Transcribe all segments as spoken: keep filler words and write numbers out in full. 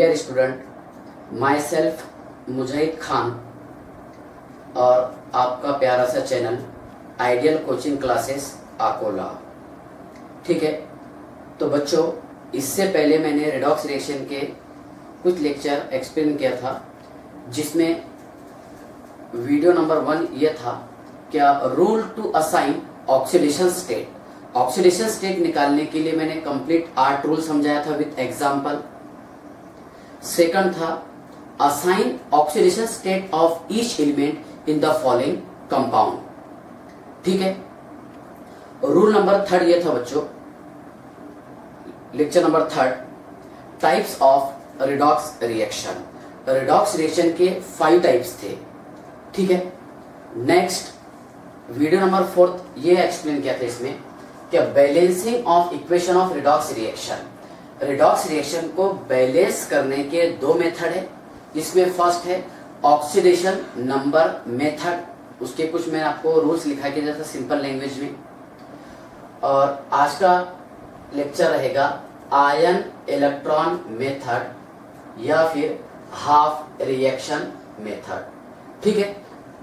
Dear student, myself Mujahid Khan और आपका प्यारा सा channel ideal coaching classes Akola. ठीक है, तो बच्चों इससे पहले मैंने रेडॉक्स रिएक्शन के कुछ लेक्चर एक्सप्लेन किया था, जिसमें वीडियो नंबर वन ये था क्या rule to assign oxidation state. Oxidation state निकालने के लिए मैंने कंप्लीट आठ रूल समझाया था विद एग्जांपल। सेकंड था assign oxidation state of each element in the following compound. ठीक है, रूल नंबर थर्ड ये था बच्चों, lecture number third, types of redox reaction. Redox reaction के फाइव टाइप्स थे। ठीक है, नेक्स्ट वीडियो नंबर फोर्थ ये एक्सप्लेन किया था इसमें क्या balancing of equation of redox reaction. Redox reaction को बैलेंस करने के दो मेथड है। इसमें फर्स्ट है ऑक्सीडेशन नंबर मेथड, उसके कुछ मैंने आपको रूल्स लिखा के दिया था सिंपल लैंग्वेज में। और आज का लेक्चर रहेगा आयन इलेक्ट्रॉन मेथड या फिर हाफ रिएक्शन मेथड। ठीक है,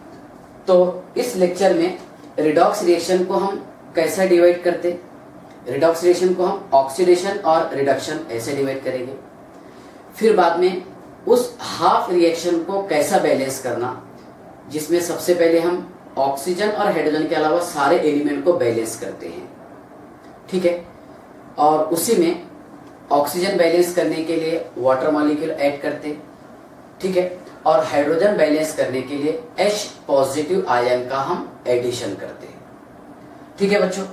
तो इस लेक्चर में रिडॉक्स रिएक्शन को हम कैसा डिवाइड करते, रिडॉक्स रिएक्शन को हम ऑक्सीडेशन और रिडक्शन ऐसे डिवाइड करेंगे। फिर बाद में उस हाफ रिएक्शन को कैसा बैलेंस करना, जिसमें सबसे पहले हम ऑक्सीजन और हाइड्रोजन के अलावा सारे एलिमेंट को बैलेंस करते हैं। ठीक है, और उसी में ऑक्सीजन बैलेंस करने के लिए वाटर मॉलिक्यूल ऐड करते। ठीक है, और हाइड्रोजन बैलेंस करने के लिए H पॉजिटिव आयन का हम एडिशन करते हैं। ठीक है बच्चों,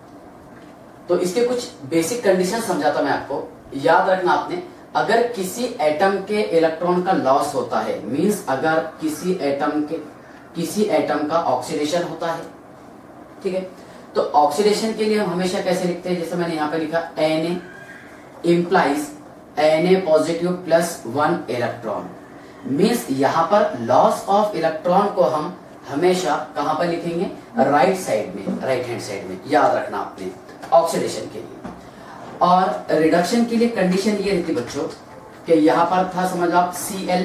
तो इसके कुछ बेसिक कंडीशन समझाता मैं आपको, याद रखना आपने। अगर किसी एटम के इलेक्ट्रॉन का लॉस होता है, मींस अगर किसी एटम के किसी एटम का ऑक्सीडेशन होता है, ठीक है, तो ऑक्सीडेशन के लिए हम हमेशा कैसे लिखते हैं, जैसे मैंने यहाँ पे लिखा Na implies Na positive plus one electron. Means यहाँ पर लॉस ऑफ इलेक्ट्रॉन को हम हमेशा कहां पर लिखेंगे, राइट साइड में, राइट हैंड साइड में, याद रखना आपने ऑक्सीडेशन के लिए। और रिडक्शन के लिए कंडीशन ये रहती बच्चों कि यहाँ पर था समझ आप Cl,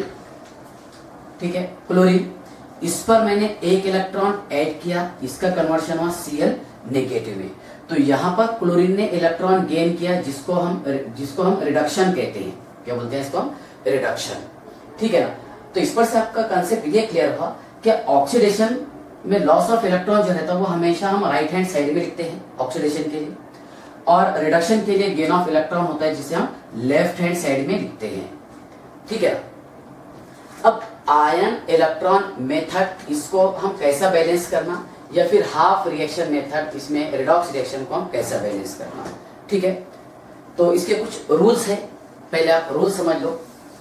ठीक है, क्लोरीन, इस पर मैंने एक इलेक्ट्रॉन ऐड किया, इसका कन्वर्शन हुआ Cl नेगेटिव में, तो यहाँ पर क्लोरीन ने इलेक्ट्रॉन गेन किया, जिसको हम जिसको हम रिडक्शन कहते हैं। क्या बोलते हैं इसको हम, रिडक्शन। ठीक है ना, तो इस पर से आपका कंसेप्ट ये क्लियर हुआ कि ऑक्सीडेशन में लॉस ऑफ इलेक्ट्रॉन जो रहता है वो हमेशा हम राइट हैंड साइड में लिखते हैं ऑक्सीडेशन के लिए, और रिडक्शन के लिए गेन ऑफ इलेक्ट्रॉन होता है जिसे हम लेफ्ट हैंड साइड में लिखते हैं। ठीक है, अब आयन इलेक्ट्रॉन मेथड, इसको हम कैसा बैलेंस करना, या फिर हाफ रिएक्शन मेथड, इसमें रिडॉक्स रिएक्शन को हम कैसा बैलेंस करना। ठीक है, तो इसके कुछ रूल्स है, पहले आप रूल समझ लो।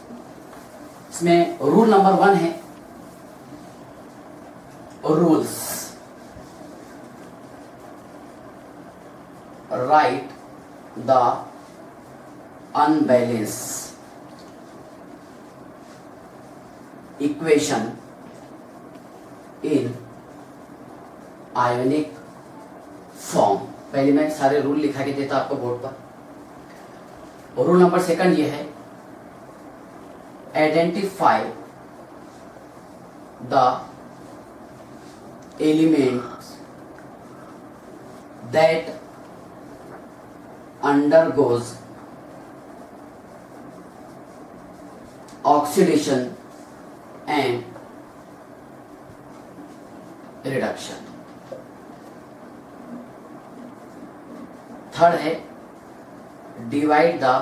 इसमें रूल नंबर वन है rules, write the unbalance equation in ionic form. पहले मैं सारे रूल लिखा के देता आपको बोर्ड पर। रूल नंबर सेकंड ये है identify the elements that undergoes oxidation and reduction. Third है divide the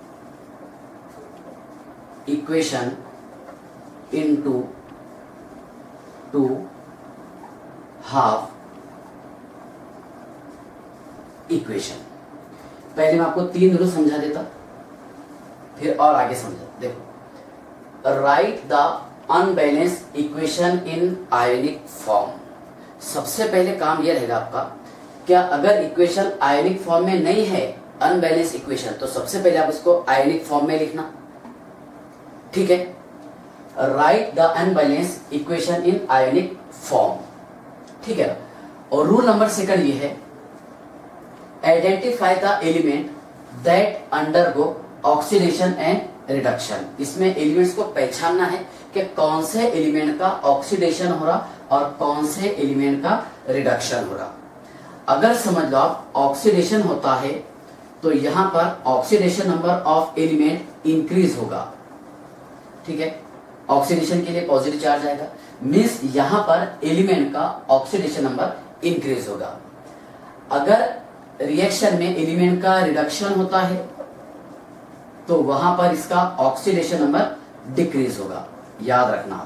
equation into two half equation। पहले मैं आपको तीन रूल समझा देता, फिर और आगे समझा। देखो, write the unbalance equation in ionic form. सबसे पहले काम यह रहेगा आपका, क्या अगर इक्वेशन आयोनिक फॉर्म में नहीं है, अनबैलेंस इक्वेशन, तो सबसे पहले आप इसको आयोनिक फॉर्म में लिखना। ठीक है, write the unbalance equation in ionic form. ठीक है, और रूल नंबर सेकंड ये है identify the element that undergo oxidation and reduction. इसमें एलिमेंट्स को पहचानना है कि कौन से एलिमेंट का ऑक्सीडेशन हो रहा और कौन से एलिमेंट का रिडक्शन हो रहा। अगर समझ लो आप ऑक्सीडेशन होता है तो यहां पर oxidation number of element increase होगा, ठीक है, ऑक्सीडेशन के लिए पॉजिटिव चार्ज आएगा, मींस यहां पर एलिमेंट का ऑक्सीडेशन नंबर इंक्रीज होगा। अगर रिएक्शन में एलिमेंट का रिडक्शन होता है तो वहां पर इसका ऑक्सीडेशन नंबर डिक्रीज होगा, याद रखना,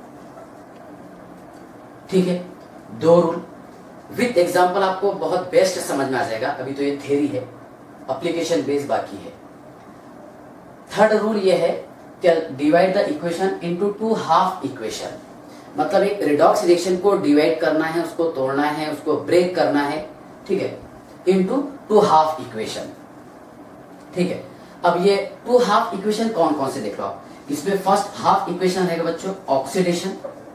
ठीक है। दो रूल विद एग्जांपल आपको बहुत बेस्ट समझ में आ जाएगा, अभी तो ये थ्योरी है, एप्लीकेशन बेस बाकी है। थर्ड रूल ये है कि divide the equation into two half equation, मतलब एक रिडॉक्स रिएक्शन को डिवाइड करना है, उसको तोड़ना है, उसको ब्रेक करना है, ठीक है, इनटू टू हाफ इक्वेशन, ठीक है। अब ये टू हाफ इक्वेशन कौन कौन से देख लो आप। इसमें फर्स्ट हाफ इक्वेशन रहेगा बच्चों ऑक्सीडेशन,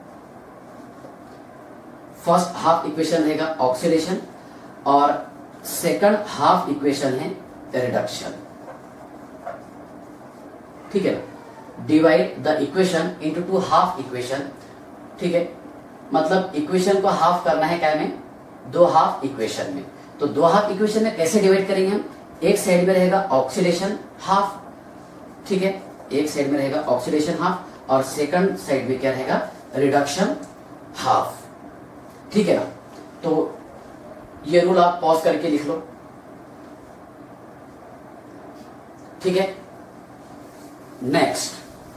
फर्स्ट हाफ इक्वेशन रहेगा ऑक्सीडेशन और सेकंड हाफ इक्वेशन है रिडक्शन, ठीक है। Divide the equation into two half equation, ठीक है, मतलब इक्वेशन को हाफ करना है क्या में, दो हाफ इक्वेशन में। तो दो हाफ इक्वेशन में कैसे डिवाइड करेंगे हम, एक साइड में रहेगा ऑक्सीडेशन हाफ, ठीक है, एक साइड में रहेगा ऑक्सीडेशन हाफ और सेकंड साइड में क्या रहेगा, रिडक्शन हाफ, ठीक है ना। तो ये रूल आप पॉज करके लिख लो, ठीक है। नेक्स्ट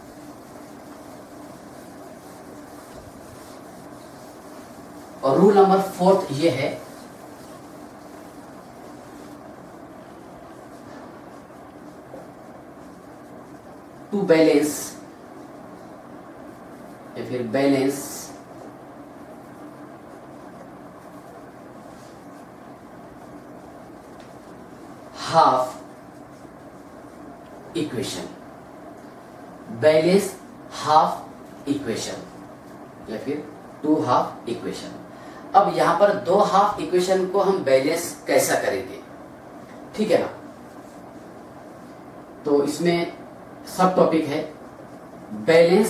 और रूल नंबर फोर्थ ये है टू बैलेंस या फिर balance half equation, balance half equation या फिर टू हाफ इक्वेशन। अब यहां पर दो हाफ इक्वेशन को हम बैलेंस कैसा करेंगे, ठीक है ना। तो इसमें सब टॉपिक है balance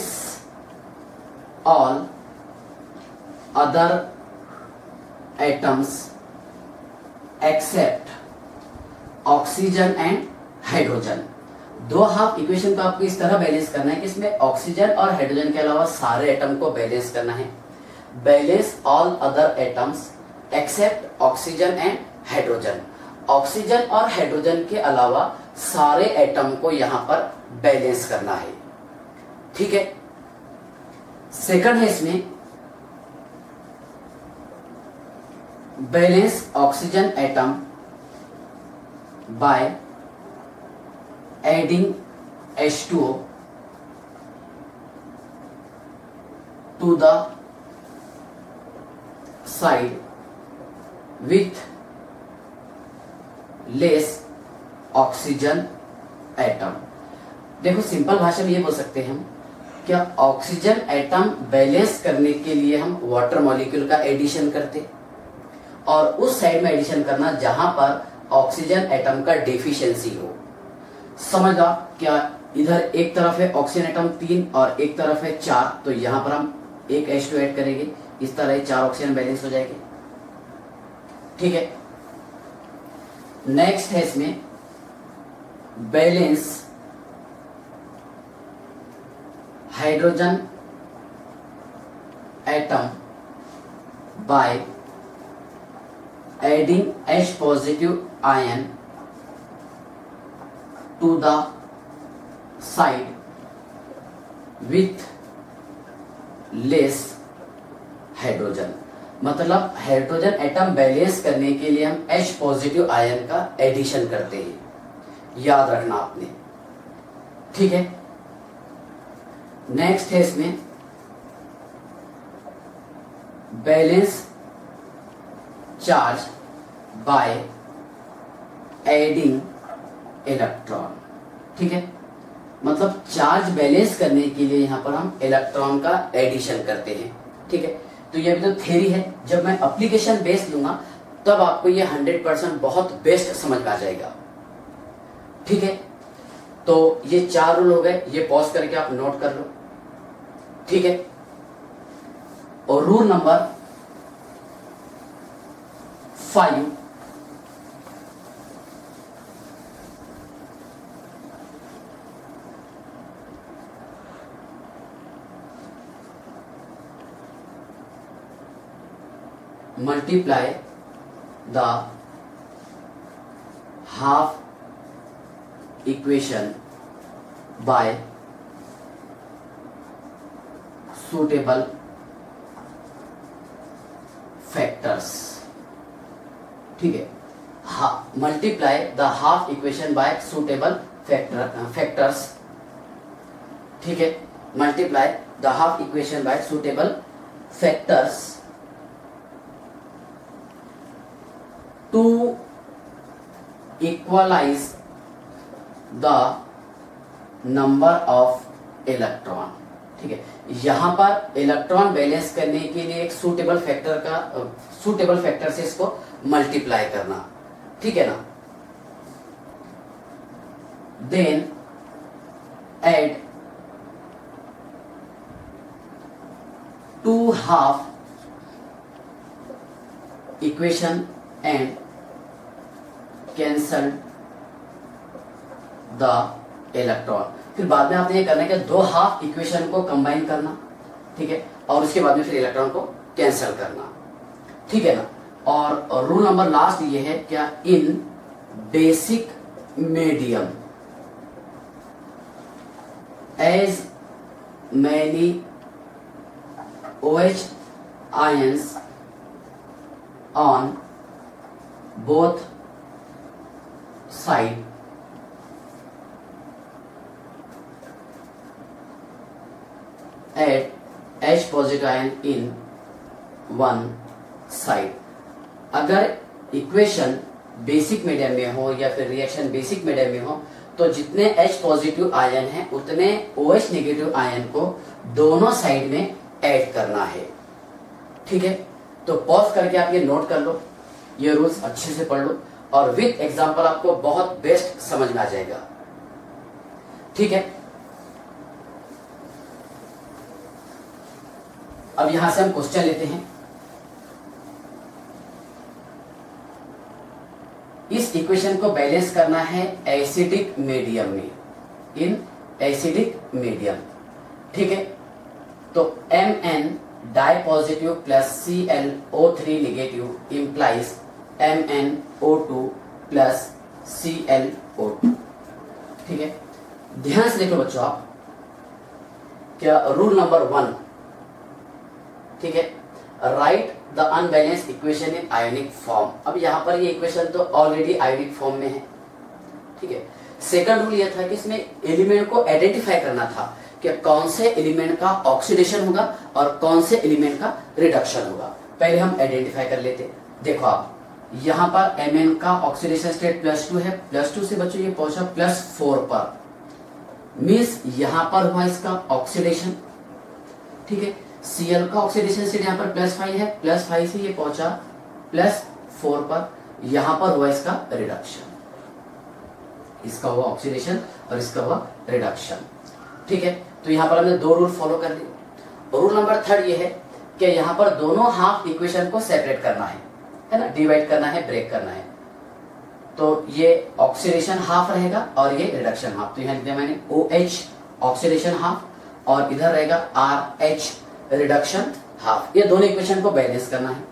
all other atoms except oxygen and hydrogen. दो हाफ इक्वेशन को आपको इस तरह बैलेंस करना है कि इसमें ऑक्सीजन और हाइड्रोजन के अलावा सारे एटम को बैलेंस करना है। Balance all other atoms except oxygen and hydrogen. Oxygen और हाइड्रोजन के अलावा सारे एटम को यहां पर बैलेंस करना है, ठीक है। सेकंड है इसमें balance oxygen atom by adding H two O to the side with less oxygen atom. देखो सिंपल भाषा में ये बोल सकते हैं हम क्या ऑक्सीजन एटम बैलेंस करने के लिए हम वाटर मॉलिक्यूल का एडिशन करते और उस साइड में एडिशन करना जहां पर ऑक्सीजन एटम का डेफिशिएंसी हो। समझ लो क्या इधर एक तरफ है ऑक्सीजन एटम तीन और एक तरफ है चार, तो यहां पर हम एक एच टू ऐड करेंगे, इस तरह चार ऑक्सीजन बैलेंस हो जाएंगे, ठीक है। नेक्स्ट है इसमें balance hydrogen atom by adding H positive ion to the side with less hydrogen. मतलब हाइड्रोजन एटम बैलेंस करने के लिए हम H पॉजिटिव आयन का एडिशन करते हैं, याद रखना आपने, ठीक है। नेक्स्ट है इसमें balance charge by adding electron, ठीक है। मतलब चार्ज बैलेंस करने के लिए यहां पर हम इलेक्ट्रॉन का एडिशन करते हैं, ठीक है। तो ये भी तो थ्योरी है, जब मैं एप्लीकेशन बेस लूंगा तब आपको ये हंड्रेड परसेंट बहुत बेस्ट समझ में आ जाएगा, ठीक है। तो ये चार रूल हो गए, ये पॉज करके आप नोट कर लो, ठीक है। और rule number five, multiply the half equation by suitable factors, ठीक है। Multiply the half equation by suitable factor factors ठीक है। Multiply the half equation by suitable factors to equalise the number of electron, ठीक है। यहां पर electron balance करने के लिए एक सूटेबल फैक्टर का सूटेबल फैक्टर से इसको मल्टीप्लाई करना, ठीक है ना। Then add two half equation and cancel the electron. फिर बाद में आपने ये करना है कि दो हाफ इक्वेशन को कंबाइन करना, ठीक है, और उसके बाद में फिर इलेक्ट्रॉन को कैंसिल करना, ठीक है ना। और रूल नंबर लास्ट ये है क्या, in basic medium as many OH ions on both side at H positive ion in one side। अगर इक्वेशन बेसिक मीडियम में हो या फिर रिएक्शन बेसिक मीडियम में हो तो जितने H पॉजिटिव आयन हैं उतने OH नेगेटिव आयन को दोनों साइड में ऐड करना है, ठीक है। तो पॉज करके आप ये नोट कर लो, ये रूल्स अच्छे से पढ़ लो और विद एग्जांपल आपको बहुत बेस्ट समझ में आ जाएगा, ठीक है। अब यहां से हम क्वेश्चन लेते हैं। इस इक्वेशन को बैलेंस करना है एसिडिक मीडियम में, इन एसिडिक मीडियम, ठीक है। तो Mn di positive plus C L O three negative implies M N O two plus C L O two, ठीक है। ध्यान से देखो बच्चों आप, क्या रूल नंबर वन, ठीक है, write the unbalanced equation in ionic form. अब यहां पर ये इक्वेशन तो ऑलरेडी आयोनिक फॉर्म में है, ठीक है। सेकंड रूल ये था कि इसमें एलिमेंट को आइडेंटिफाई करना था कि कौन से एलिमेंट का ऑक्सीडेशन होगा और कौन से एलिमेंट का रिडक्शन होगा। पहले हम आइडेंटिफाई कर लेते। देखो आप यहां पर Mn का ऑक्सीडेशन स्टेट प्लस टू है, प्लस टू से बच्चों ये पहुंचा प्लस फोर पर, मींस यहां पर हुआ इसका ऑक्सीडेशन, ठीक है। Cl का ऑक्सीडेशन स्टेट यहां पर प्लस फाइव है, प्लस फाइव से ये पहुंचा प्लस फोर पर, यहां पर हुआ इसका रिडक्शन, इसका हुआ ऑक्सीडेशन और इसका हुआ रिडक्शन, ठीक है। तो यहां पर हमने दो रूल फॉलो कर लिए। रूल नंबर थर्ड ये है कि यहां पर दोनों हाफ इक्वेशन को सेपरेट करना है, है ना, डिवाइड करना है, ब्रेक करना है। तो ये ऑक्सीडेशन हाफ रहेगा और ये रिडक्शन हाफ। तो यहां लिखा मैंने OH ऑक्सीडेशन हाफ और इधर रहेगा RH रिडक्शन हाफ। ये दोनों इक्वेशन को बैलेंस करना है।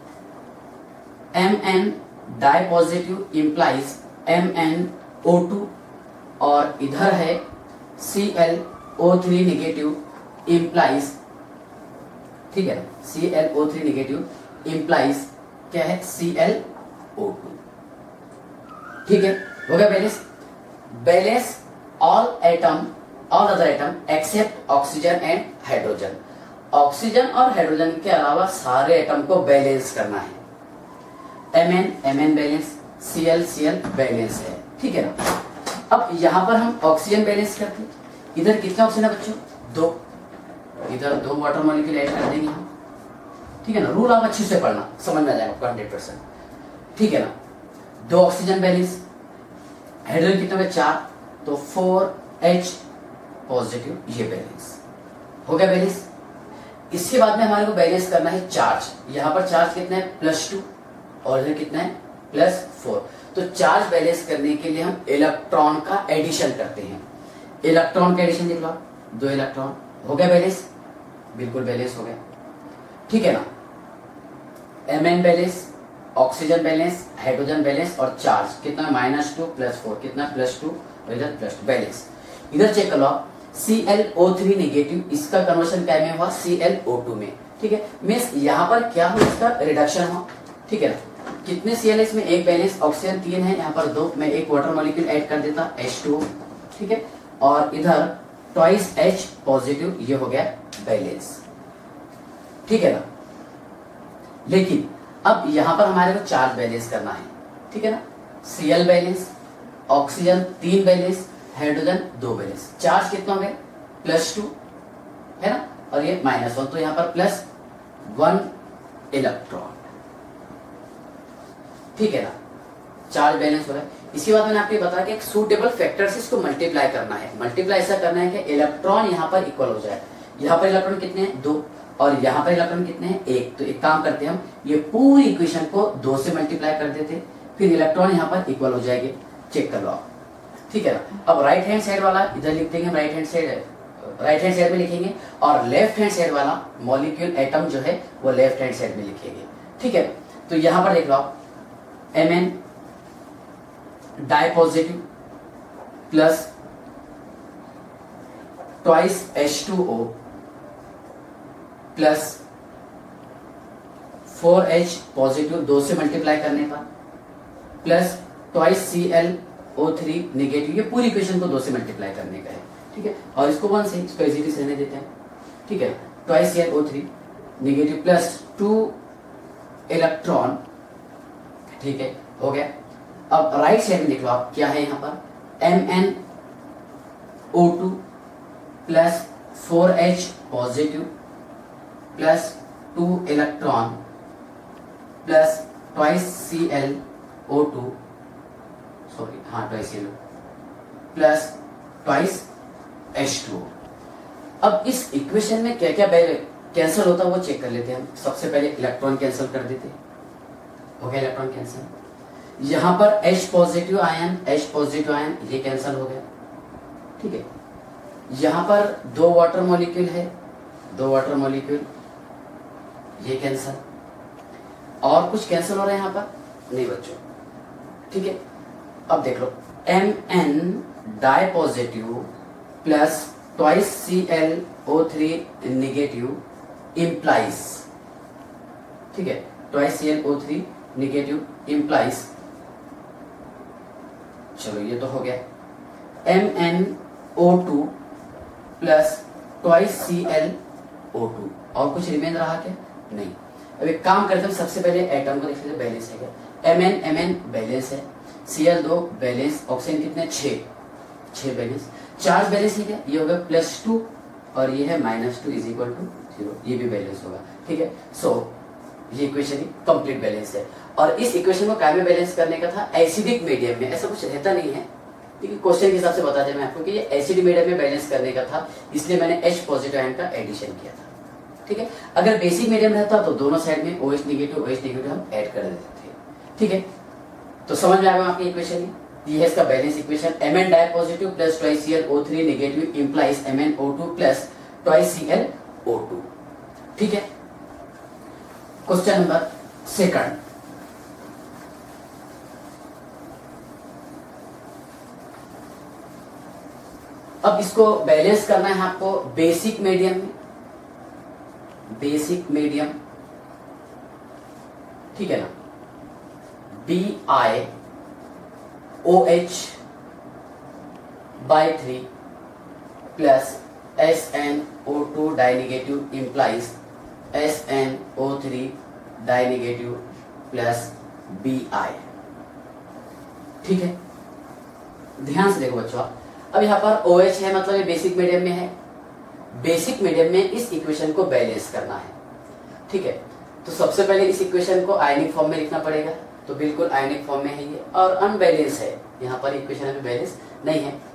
Mn di positive implies M N O two और इधर है C L O three negative implies, ठीक है, C L O three negative implies क्या है, सी एल ओ टू, ठीक है। हो गया balance. Balance all atom all other atom except oxygen and hydrogen. Oxygen और हाइड्रोजन के अलावा सारे एटम को बैलेंस करना है। Mn Mn balance, Cl Cl balance है, ठीक है ना। अब यहां पर हम ऑक्सीजन बैलेंस करते हैं। इधर कितना ऑक्सीजन है बच्चों, दो, इधर दो वाटर मॉलिक्यूल ऐड कर देंगे हम, ठीक है ना। रूल आप अच्छे से पढ़ना, समझ में आ जाएगा आपको हंड्रेड परसेंट, ठीक है ना। दो ऑक्सीजन बैलेंस, हाइड्रोजन कितना है चार, तो फोर एच पॉजिटिव, ये बैलेंस हो गया बैलेंस। इसके बाद में हमारे को बैलेंस करना है चार्ज। यहाँ पर चार्ज कितना है प्लस टू और इधर कितना है प्लस फोर। तो चार्ज बैलेंस करने के लिए हम इलेक्ट्रॉन का एडिशन करते हैं। इलेक्ट्रॉन का एडिशन देख लो, दो इलेक्ट्रॉन, हो गया बैलेंस, बिल्कुल बैलेंस हो गया, ठीक है ना। M N balance, oxygen balance, hydrogen balance और चार्ज कितना माइनस टू प्लस फोर, कितना प्लस टू और इधर प्लस टू, बैलेंस। इधर चेक कर लो C L O three negative, इसका कन्वर्शन क्या में हुआ सी एल ओ टू में, ठीक है। मीन्स यहाँ पर क्या हुआ, इसका रिडक्शन हुआ, ठीक है ना। कितने सी एल इसमें, एक बैलेंस, ऑक्सीजन तीन है, यहाँ पर दो, मैं एक वाटर मॉलिक्यूल ऐड कर देता एच टू, ठीक है। और इधर ट्वाइस एच पॉजिटिव, ये हो गया बैलेंस, ठीक है ना। लेकिन अब यहाँ पर हमारे को चार्ज बैलेंस करना है, ठीक है ना। सी एल बैलेंस, ऑक्सीजन तीन बैलेंस, हाइड्रोजन दो बैलेंस, चार्ज कितना हो गया प्लस टू है ना, और ये माइनस वन, तो यहाँ पर प्लस वन इलेक्ट्रॉन, ठीक है ना। चार्ज बैलेंस हो रहा है। इसके बाद मैंने आपको बताया कि एक सूटेबल फैक्टर से इसको मल्टीप्लाई करना है। मल्टीप्लाई ऐसा करना है कि इलेक्ट्रॉन यहाँ पर इक्वल हो जाए। यहाँ पर इलेक्ट्रॉन कितने हैं, दो, और यहाँ पर इलेक्ट्रॉन कितने हैं, एक। तो एक काम करते हैं हम, ये पूरी इक्वेशन को दो से मल्टीप्लाई कर देते, फिर इलेक्ट्रॉन यहाँ पर इक्वल हो जाएंगे। चेक कर लो आप, ठीक है ना। अब राइट हैंड साइड वाला इधर लिख देंगे, right hand side right hand side में लिखेंगे, और लेफ्ट हैंड साइड वाला मॉलिक्यूल एटम जो है वो लेफ्ट हैंड साइड में लिखेंगे, ठीक है। तो यहाँ पर देख लो आप, M N di positive plus twice H two O plus four H positive, दो से मल्टीप्लाई करने पर, plus twice C L O three negative, ये पूरी इक्वेशन को दो से मल्टीप्लाई करने का है, ठीक है। और इसको वन से, इसको इजीली से रहने देते हैं, ठीक है। Twice C L O three negative plus two electron, ठीक है, हो गया। अब राइट साइड में देख लो आप, क्या है यहाँ पर M N O two plus four H positive plus two electron plus twice C L O two, sorry हाँ twice C L plus twice H two. अब इस इक्वेशन में क्या क्या कैंसिल होता है वो चेक कर लेते हैं हम। सबसे पहले इलेक्ट्रॉन कैंसिल कर देते हैं, हो गया इलेक्ट्रॉन कैंसिल। यहां पर H positive ion, H positive ion ये कैंसिल हो गया, ठीक है। यहां पर दो वाटर मॉलिक्यूल है, दो वाटर मॉलिक्यूल ये कैंसिल। और कुछ कैंसिल हो रहा है यहां पर नहीं बच्चों, ठीक है। अब देख लो M N di positive plus twice C L O three negative implies, ठीक है, twice C L O three negative implies, चलो ये तो हो गया। M N O two plus twice C L O two, और कुछ रिमेन रहा क्या, नहीं। अब एक काम करते हैं, सबसे पहले एटम को देख लेते, बैलेंस है क्या, M N M N balance है, सी एल दो बैलेंस, ऑक्सीजन कितने छह, छह बैलेंस। चार्ज बैलेंस है क्या, ये होगा प्लस टू और ये है minus two is equal to zero, ये भी बैलेंस होगा, ठीक है। सो so, ये इक्वेशन कंप्लीट बैलेंस है। और इस इक्वेशन को क्या में बैलेंस करने का था, एसिडिक मीडियम में, ऐसा कुछ रहता नहीं है, ठीक है। क्वेश्चन के हिसाब से बता दें मैं आपको कि ये एसिड मीडियम में बैलेंस करने का था, इसलिए मैंने H पॉजिटिव आयन का एडिशन किया था, ठीक है। अगर बेसिक मीडियम रहता तो दोनों साइड में OH नेगेटिव OH नेगेटिव हम ऐड कर देते थे, ठीक है। तो समझ में आ गया आपकी इक्वेशन, ये है इसका balance equation. Mn di positive plus twice C L O three negative implies M N O two plus twice C L O two, ठीक है। क्वेश्चन नंबर सेकंड, अब इसको बैलेंस करना है आपको बेसिक मीडियम में, बेसिक मीडियम, ठीक है ना। B I O H by three plus S N O two di negative implies S N O three di negative plus B I, ठीक है। ध्यान से देखो बच्चों, अब यहाँ पर OH है, मतलब ये बेसिक मीडियम में है। बेसिक मीडियम में इस इक्वेशन को बैलेंस करना है, ठीक है। तो सबसे पहले इस इक्वेशन को आयनिक फॉर्म में लिखना पड़ेगा, तो बिल्कुल आयनिक फॉर्म में है ये, और अनबैलेंस है, यहाँ पर इक्वेशन में बैलेंस नहीं है।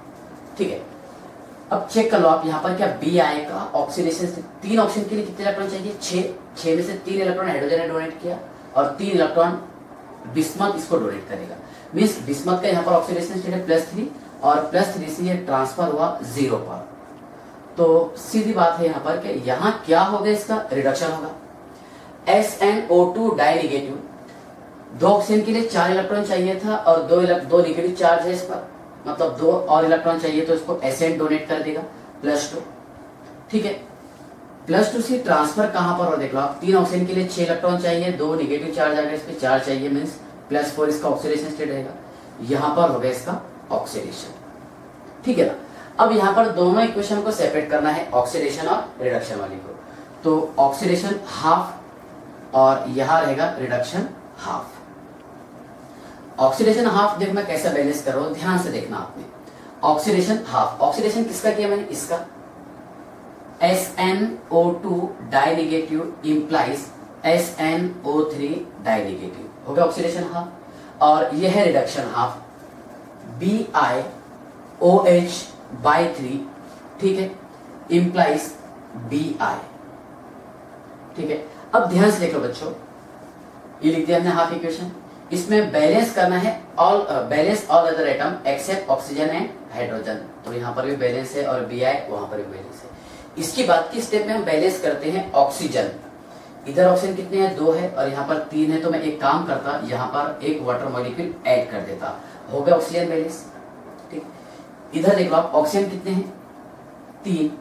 ठीक है। अब चेक कर लो आप यहाँ पर क्या बी आएगा ऑक्सीडेशन से तीन ऑक्सीजन के लिए कितने इलेक्ट्रॉन चाहिए, छह छह में से तीन इलेक्ट्रॉन हाइड्रोजन ने डोनेट किया और तीन इलेक्ट्रॉन बिस्मथ इसको डोनेट करेगा। मींस बिस्मथ का यहाँ पर ऑक्सीडेशन स्टेट है प्लस थ्री और प्लस थ्री से ये ट्रांसफर हुआ जीरो पर। तो सीधी बात है यहाँ पर कि यहाँ क्या होगा, इसका रिडक्शन होगा। S N O two di negative, दो ऑक्सीजन के लिए चार इलेक्ट्रॉन चाहिए था और दो दो निगेटिव चार्ज है इस पर, मतलब दो और इलेक्ट्रॉन चाहिए तो इसको एस एन डोनेट कर देगा प्लस टू। ठीक है, प्लस टू से ट्रांसफर कहां पर हो देख लो आप, तीन ऑक्सीजन के लिए छह इलेक्ट्रॉन चाहिए, दो निगेटिव चार्ज आ गया, इस पे चार चाहिए, मींस प्लस फोर इसका ऑक्सीडेशन स्टेट रहेगा। यहां पर हो गया इसका ऑक्सीडेशन। ठीक है ना। अब यहां पर दोनों इक्वेशन को सेपरेट करना है, ऑक्सीडेशन और रिडक्शन वाली को। तो ऑक्सीडेशन हाफ और यहां रहेगा रिडक्शन हाफ। ऑक्सीडेशन हाफ देखो मैं कैसा बैलेंस कर रहा हूं, ध्यान से देखना आपने। ऑक्सीडेशन हाफ, ऑक्सीडेशन किसका किया मैंने, इसका S N O two di negative implies S N O three di negative, हो गया ऑक्सीडेशन हाफ। और यह है reduction half, B I O H by three, ठीक है, इंप्लाइज बी आई। ठीक है, अब ध्यान से देखो बच्चों, ये लिख दिया हमने हाफ इक्वेशन। इसमें बैलेंस करना है all balance all other atom except oxygen and hydrogen, तो यहाँ पर भी बैलेंस है और बी आई वहां पर भी बैलेंस है। इसकी बात की स्टेप में हम बैलेंस करते हैं ऑक्सीजन। इधर ऑक्सीजन कितने हैं, दो है और यहाँ पर तीन है, तो मैं एक काम करता, यहाँ पर एक वाटर मॉलिक्यूल ऐड कर देता, हो गया ऑक्सीजन बैलेंस। ठीक, इधर देख लो आप ऑक्सीजन कितने हैं, तीन,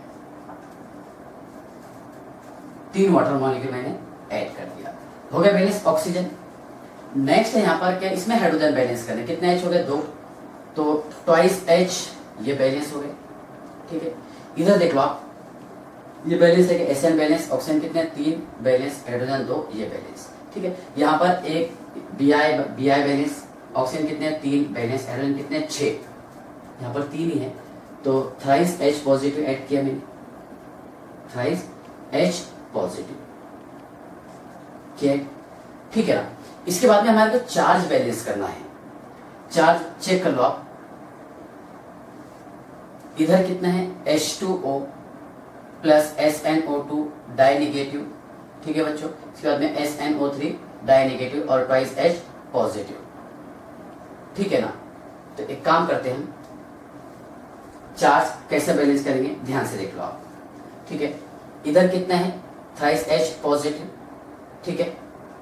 तीन वाटर मॉलिक्यूल मैंने ऐड कर दिया, हो गया बैलेंस ऑक्सीजन। नेक्स्ट है यहाँ पर क्या, इसमें हाइड्रोजन बैलेंस करने, कितने एच हो गए, दो, तो ट्वाइस एच ये बैलेंस हो गए। ठीक है, इधर देख लो आप, ये बैलेंस है कि एस एन बैलेंस, ऑक्सीजन कितने, तीन बैलेंस, हाइड्रोजन दो, ये बैलेंस। ठीक है, यहाँ पर एक B I B I balance, oxygen कितने, तीन बैलेंस, हाइड्रोजन कितने, छह, यहाँ पर तीन ही है, तो थ्राइस एच पॉजिटिव ऐड किया मैंने, थ्राइस एच पॉजिटिव किया। ठीक है ना। इसके बाद में हमारे को चार्ज बैलेंस करना है, चार्ज चेक कर लो आप, इधर कितना है, H two O plus S N O two di negative. ठीक है बच्चों, इसके बाद में S N O three di negative और ट्वाइस एच पॉजिटिव। ठीक है ना। तो एक काम करते हैं हम, चार्ज कैसे बैलेंस करेंगे ध्यान से देख लो आप। ठीक है, इधर कितना है, थ्राइस एच पॉजिटिव, ठीक है,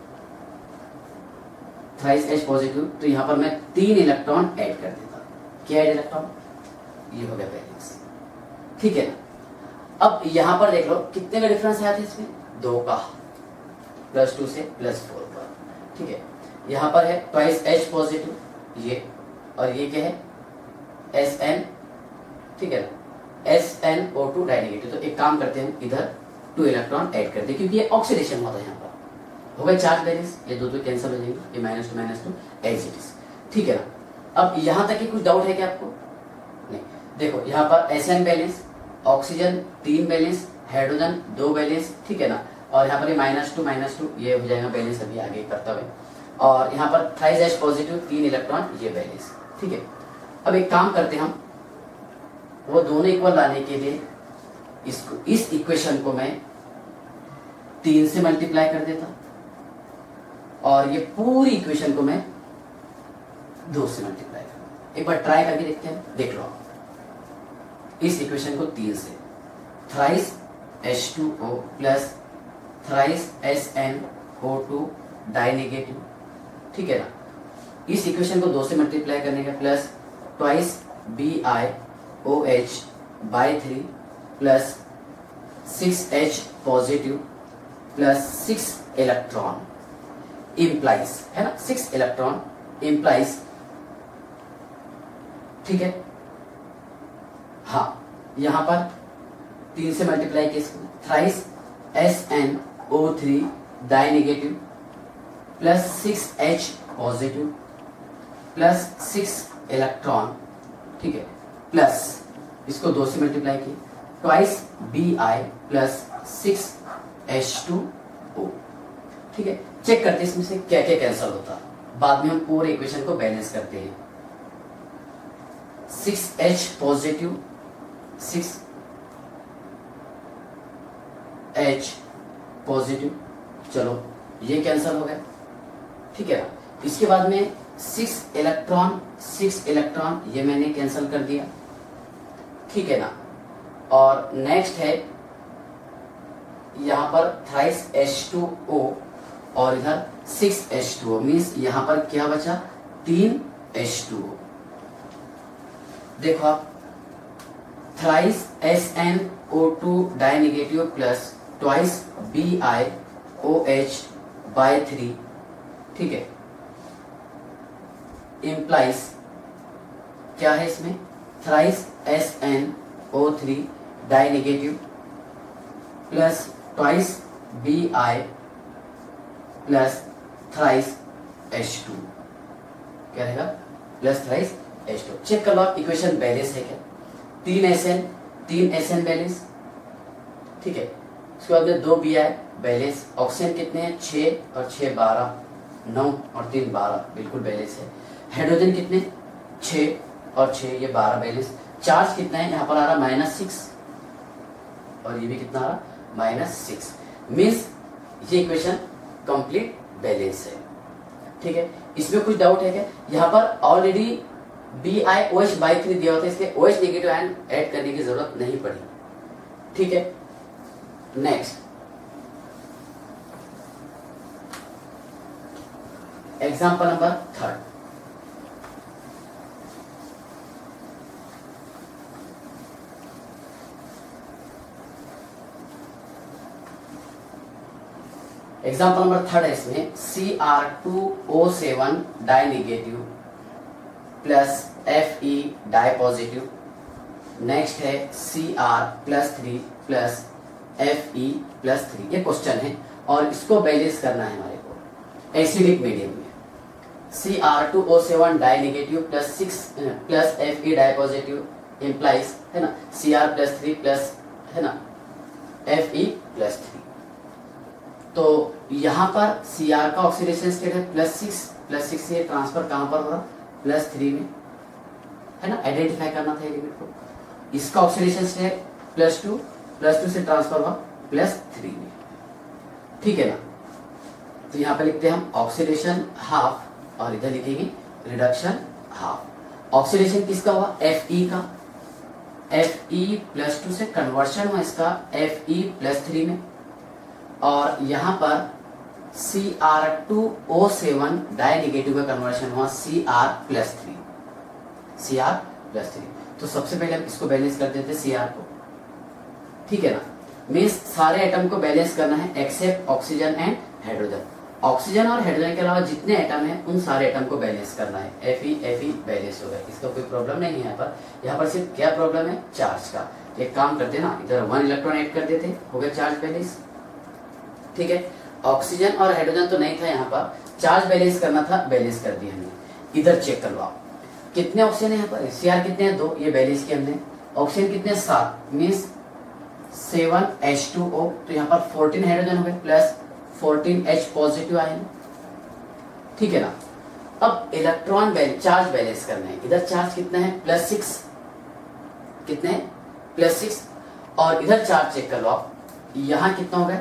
थ्राइस एच पॉजिटिव, तो यहां पर मैं तीन इलेक्ट्रॉन ऐड कर देता, क्या ऐड इलेक्ट्रॉन, ये हो गया बैलेंस। ठीक है ना। अब यहां पर देख लो कितने का डिफरेंस आया था इसमें, दो का, प्लस टू से प्लस फोर पर। ठीक है, यहां पर है ट्वाइस एच पॉजिटिव ये, और ये क्या है, एस एन, ठीक है ना, S N O two di negative. तो एक काम करते हैं, इधर टू इलेक्ट्रॉन ऐड कर दे, क्योंकि ये ऑक्सीडेशन होता है यहाँ पर, हो गया चार्ज बैलेंस, ये दो दो कैंसिल हो जाएंगे, ये minus two minus two as it is. ठीक है ना। अब यहां तक की कुछ डाउट है क्या आपको, नहीं, देखो यहाँ पर एस एन बैलेंस, ऑक्सीजन तीन बैलेंस, हाइड्रोजन दो बैलेंस, ठीक है ना, और यहाँ पर ये माइनस टू माइनस टू ये हो जाएगा बैलेंस अभी आगे करता हुए, और यहाँ पर थ्राइस एच पॉजिटिव तीन इलेक्ट्रॉन ये बैलेंस। ठीक है, अब एक काम करते हैं हम, वो दोनों इक्वल लाने के लिए इसको, इस इक्वेशन को मैं तीन से मल्टीप्लाई कर देता और ये पूरी इक्वेशन को मैं दो से मल्टीप्लाई कर, एक बार ट्राई करके देखते हैं, देख लो इस इक्वेशन को तीन से, thrice H two O plus thrice S N O two di negative. ठीक है ना, इस इक्वेशन को दो से मल्टीप्लाई करने का, plus twice B I O H by three plus six H positive plus six electron implies, है ना, सिक्स इलेक्ट्रॉन इंप्लाइज। ठीक है, हाँ, यहां पर तीन से मल्टीप्लाई किया, thrice S N O three di negative plus six H positive plus six electron, ठीक है, प्लस इसको दो से मल्टीप्लाई किया, twice B I plus six H two O. ठीक है, चेक करते हैं इसमें से क्या क्या कैंसिल होता है, बाद में हम पूरे इक्वेशन को बैलेंस करते हैं। Six H positive, six H positive, चलो ये कैंसिल हो गया, ठीक है ना। इसके बाद में सिक्स इलेक्ट्रॉन, सिक्स इलेक्ट्रॉन ये मैंने कैंसिल कर दिया, ठीक है ना। और नेक्स्ट है यहां पर थ्राइस एच टू ओ और इधर six H two O, means यहां पर क्या बचा, तीन एच टू ओ। देखो आप, thrice S N O two di negative plus twice B I O H by three, ठीक है, इंप्लाइज क्या है इसमें, thrice S N O three di negative plus twice B I plus thrice H two, क्या रहेगा, plus thrice H two. Check कर लो आप इक्वेशन बैलेंस है क्या, तीन एस एन, तीन एस एन बैलेंस, ठीक है। उसके बाद में दो बी आई बैलेंस, ऑक्सीजन कितने हैं, छः और छः बारह, नौ और तीन बारह, बिल्कुल बैलेंस है। हाइड्रोजन कितने, छः और छः ये बारह बैलेंस। चार्ज कितना है, यहाँ पर आ रहा माइनस सिक्स और ये भी कितना आ रहा माइनस सिक्स, मीन्स ये इक्वेशन कंप्लीट बैलेंस है, ठीक है। इसमें कुछ डाउट है क्या, यहाँ पर already B I O H by three दिया होता है, इसलिए O H negative ion add करने की जरूरत नहीं पड़ी, ठीक है। Next example number third, example number third है इसमें C R two O seven di negative plus F E di positive, next है C R plus three plus F E plus three, ये क्वेश्चन है और इसको बैलेंस करना है हमारे को एसिडिक मीडियम में। C R two O seven di negative plus six plus F E di positive implies है ना C R plus three plus है ना एफ ई प्लस थ्री। तो यहाँ पर सी आर का ऑक्सीडेशन स्टेट है प्लस सिक्स, प्लस सिक्स से ट्रांसफर कहाँ पर हो रहा, प्लस थ्री में, है ना, आइडेंटिफाई करना था एलिमेंट को। इसका oxidation state plus two, plus two से ट्रांसफर हुआ प्लस थ्री में, ठीक है ना। तो यहाँ पे लिखते हैं हम ऑक्सीडेशन हाफ और इधर लिखेंगे रिडक्शन हाफ। ऑक्सीडेशन किसका हुआ, एफ ई का, एफ ई प्लस टू से कन्वर्शन हुआ इसका एफ ई प्लस थ्री में, और यहाँ पर C R two O seven di negative का कन्वर्शन हुआ C R plus three, C R plus three. तो सबसे पहले हम इसको बैलेंस कर देते सी आर को, ठीक है ना। मीन्स सारे एटम को बैलेंस करना है except oxygen and hydrogen. Oxygen और हाइड्रोजन के अलावा जितने एटम हैं उन सारे एटम को बैलेंस करना है, F E F E balance हो गया, इसका कोई प्रॉब्लम नहीं है। यहाँ पर यहाँ पर सिर्फ क्या प्रॉब्लम है, चार्ज का। एक काम करते ना, इधर वन इलेक्ट्रॉन ऐड कर देते, हो गया चार्ज बैलेंस, ठीक है। ऑक्सीजन और हाइड्रोजन तो नहीं था, यहाँ पर चार्ज बैलेंस करना था, बैलेंस कर दिया हमने। इधर चेक कर लो आप, कितने ऑक्सीजन है यहाँ पर, सी आर कितने हैं, दो, ये बैलेंस किया हमने। ऑक्सीजन कितने, सात, means seven H two O, तो यहाँ पर फोर्टीन हाइड्रोजन हो गए plus fourteen H positive ion, ठीक है ना। अब इलेक्ट्रॉन बैलेंस, चार्ज बैलेंस करना है। इधर चार्ज कितना है, प्लस सिक्स, कितने हैं, प्लस सिक्स, और इधर चार्ज चेक कर लो आप, यहाँ कितना हो गया,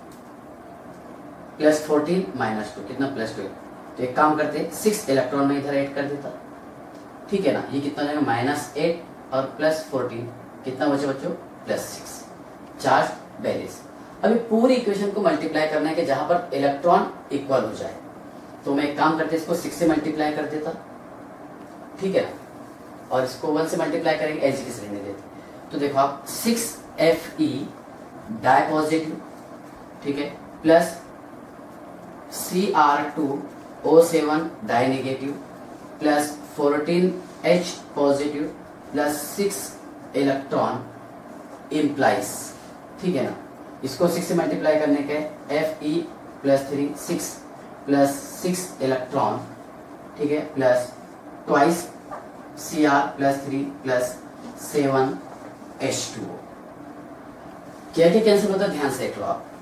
प्लस फोर्टीन माइनस टू, कितना, प्लस टू। तो एक काम करते, सिक्स इलेक्ट्रॉन में इधर ऐड कर देता, ठीक है ना। ये कितना हो जाएगा, माइनस एट और प्लस फोर्टीन, कितना बचे बच्चों, प्लस सिक्स। Charge balance. अभी पूरी इक्वेशन को मल्टीप्लाई करना है कि जहां पर इलेक्ट्रॉन इक्वल हो जाए। तो मैं एक काम करते, इसको सिक्स से मल्टीप्लाई कर देता, ठीक है ना, और इसको वन से मल्टीप्लाई करेंगे, एज इट इज रहने देते। तो देखो आप, six F E di positive, ठीक है, plus C R two O seven di negative plus fourteen H positive plus six electron implies, ठीक है ना। इसको सिक्स से मल्टीप्लाई करने के F E plus three, six plus six electron, ठीक है, plus twice C R plus three plus seven H two O. क्या क्या कैंसिल होता है, ध्यान से देख लो आप।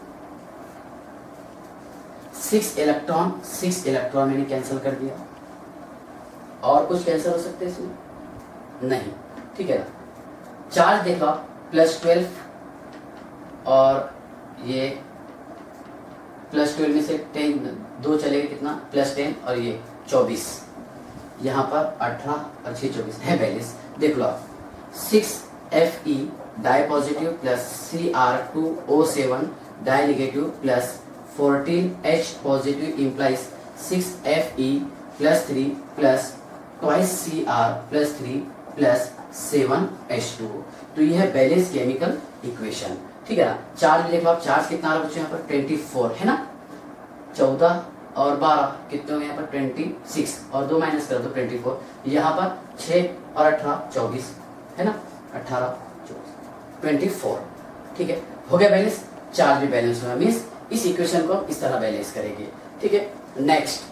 सिक्स इलेक्ट्रॉन, सिक्स इलेक्ट्रॉन मैंने कैंसिल कर दिया। और कुछ कैंसिल हो सकते हैं इसमें, नहीं, ठीक है ना। चार्ज देख लो आप, प्लस ट्वेल्व और ये प्लस ट्वेल्व में से टेन दो चलेगा कितना, प्लस टेन और ये चौबीस, यहाँ पर अठारह और छः चौबीस है बैलेंस। देख लो आप, six F E di positive plus C R two O seven di negative plus fourteen H positive implies six F E plus three plus twice C R plus three plus seven H two. तो ये है balance chemical equation, ठीक है ना। Charge देख लो आप, charge कितना आ रहा है बच्चों यहाँ पर चौबीस है ना, चौदह और बारह कितने हो गए यहाँ पर छब्बीस और दो माइनस कर दो चौबीस, यहाँ पर छह और अठारह चौबीस है ना, अठारह चौबीस चौबीस, ठीक है, हो गया बैलेंस। चार्ज भी बैलेंस हुआ, मीन्स इस इक्वेशन को इस तरह बैलेंस करेंगे, ठीक है। नेक्स्ट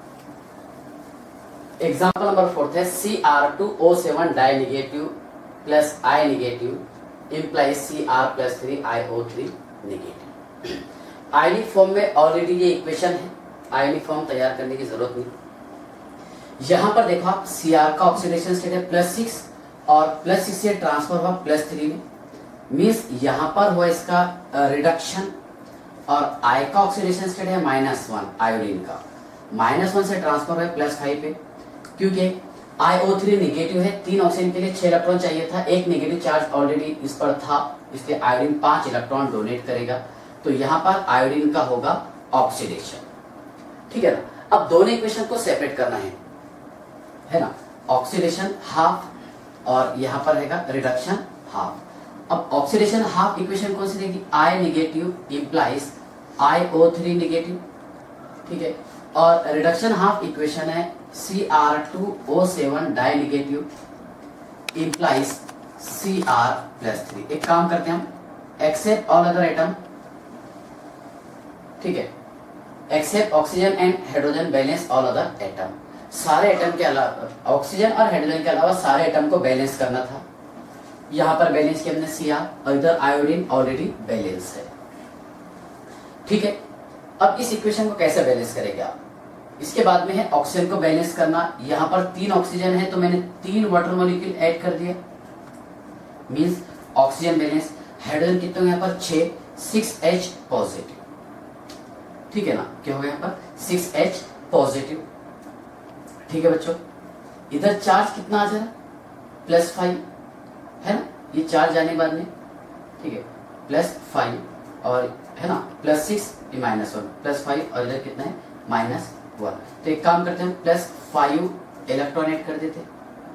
एग्जाम्पल नंबर फोर्थ है C R two O seven di negative plus I negative implies C R plus three I O three negative. Ionic form में ऑलरेडी ये इक्वेशन है, आयनिक फॉर्म तैयार करने की जरूरत नहीं। यहां पर देखो आप, सी आर का ऑक्सीडेशन स्टेट है प्लस सिक्स और प्लस सिक्स से ट्रांसफर हुआ प्लस थ्री में, मीन्स यहां पर हुआ इसका रिडक्शन। और आई का ऑक्सीडेशन स्टेट है माइनस वन, आयोडीन का माइनस वन से ट्रांसफर हुआ प्लस फाइव पे, क्योंकि आई ओ थ्री निगेटिव है, तीन ऑक्सीजन के लिए छह इलेक्ट्रॉन चाहिए था, एक नेगेटिव चार्ज ऑलरेडी इस पर था, इसलिए आयोडीन पांच इलेक्ट्रॉन डोनेट करेगा, तो यहां पर आयोडीन का होगा ऑक्सीडेशन, ठीक है ना। अब दोनों इक्वेशन को सेपरेट करना है, है ना, ऑक्सीडेशन हाफ और यहां पर रहेगा रिडक्शन हाफ। अब ऑक्सीडेशन हाफ इक्वेशन कौन सी देगी, I negative implies I O three negative, ठीक है, और रिडक्शन हाफ इक्वेशन है C R two O seven di negative implies C R plus three. एक काम करते हैं हम, एक्सेप्ट ऑल अदर एटम, ठीक है, except oxygen and hydrogen balance all other atom. सारे एटम के अलावा, ऑक्सीजन और हाइड्रोजन के अलावा सारे एटम को बैलेंस करना था। यहां पर बैलेंस किया हमने सी आर और इधर आयोडीन ऑलरेडी बैलेंस है, ठीक है। अब इस इक्वेशन को कैसे बैलेंस करेंगे आप, इसके बाद में है ऑक्सीजन को बैलेंस करना। यहां पर तीन ऑक्सीजन है तो मैंने तीन वाटर मॉलिक्यूल ऐड कर दिया, मींस ऑक्सीजन बैलेंस। हाइड्रोजन कितने यहाँ पर छह, सिक्स एच पॉजिटिव, ठीक है ना, क्या हो गया यहाँ पर सिक्स एच पॉजिटिव, ठीक है बच्चों। इधर चार्ज कितना आ जा रहा है, प्लस फाइव है ना, ये चार्ज आने बाद में, ठीक है, प्लस फाइव और है ना प्लस सिक्स, ये माइनस वन, प्लस फाइव और इधर कितना है माइनस वन। तो एक काम करते हैं, प्लस फाइव इलेक्ट्रॉन ऐड कर देते,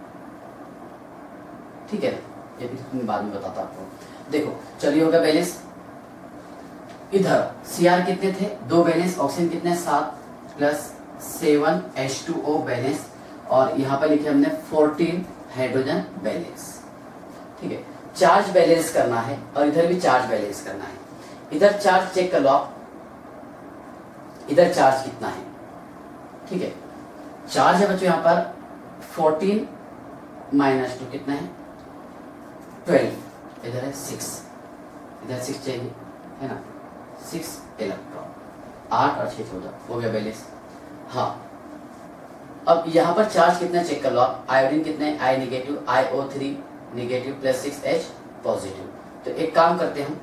ठीक है ना, ये भी बाद में बताता आपको। देखो चलिए होगा बैलेंस। इधर सी आर कितने थे, दो बैलेंस, ऑक्सीजन कितने सात, plus seven H two O balance, और यहाँ पर लिखे हमने फोर्टीन हाइड्रोजन बैलेंस, ठीक है। चार्ज बैलेंस करना है और इधर भी चार्ज बैलेंस करना है। इधर चार्ज चेक कर लो आप, इधर चार्ज कितना है, ठीक है, चार्ज है बच्चों यहाँ पर फोर्टीन माइनस टू कितना है ट्वेल्व, इधर है सिक्स, इधर सिक्स चाहिए है ना, सिक्स इलेक्ट्रॉन, आठ और छह चौदह, हो गया बैलेंस। हाँ, अब यहाँ पर चार्ज कितना चेक कर लो आप, आयोडीन कितने, I negative, I O three negative plus six H positive. तो एक काम करते हैं हम,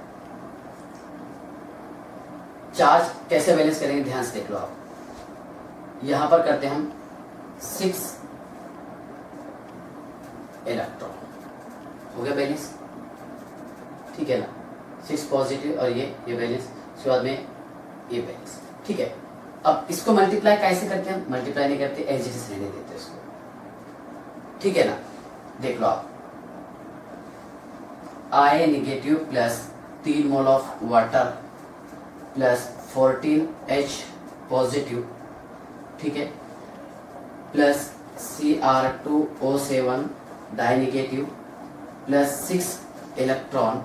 चार्ज कैसे बैलेंस करेंगे ध्यान से देख लो आप। यहां पर करते हैं हम सिक्स इलेक्ट्रॉन, हो गया बैलेंस, ठीक है ना, सिक्स पॉजिटिव और ये ये बैलेंस, उसके बाद में ये बैलेंस, ठीक है। अब इसको मल्टीप्लाई कैसे करते हैं, मल्टीप्लाई नहीं करते, एज इट इज रहने देते इसको, ठीक है ना। देख लो आप, आई नेगेटिव प्लस तीन mole of water plus fourteen H positive, ठीक है, plus C R two O seven di negative plus six electron